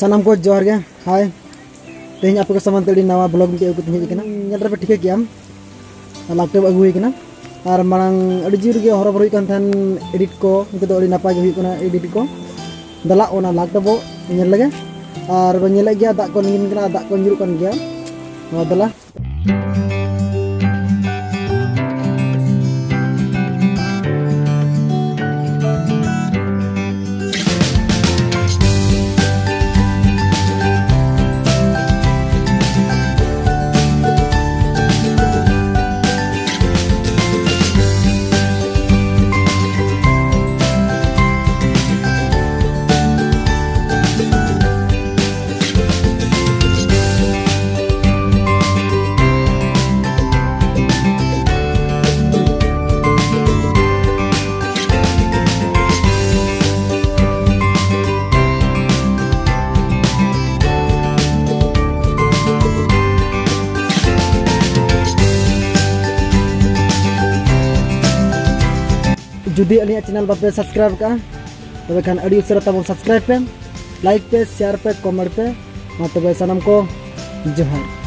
सानाम को जोहार गे हाय तेज आप सामान ते नवा ब्लॉग में अगू तीन पे ठीक है लैपटॉप अगू और मांग जोर के हरबर एडिट को नपाय एडिट को दला लैपटॉप लगे और नेले गया दाग को नीन दाग को जुरुक गया दला जुदी अलिया चैनल बापे सब्सक्राइब का तबे खान अड़ी उसरा तब सब्सक्राइब पे लाइक पे शेयर पे कमेंट पे तबे सनम को जोहार।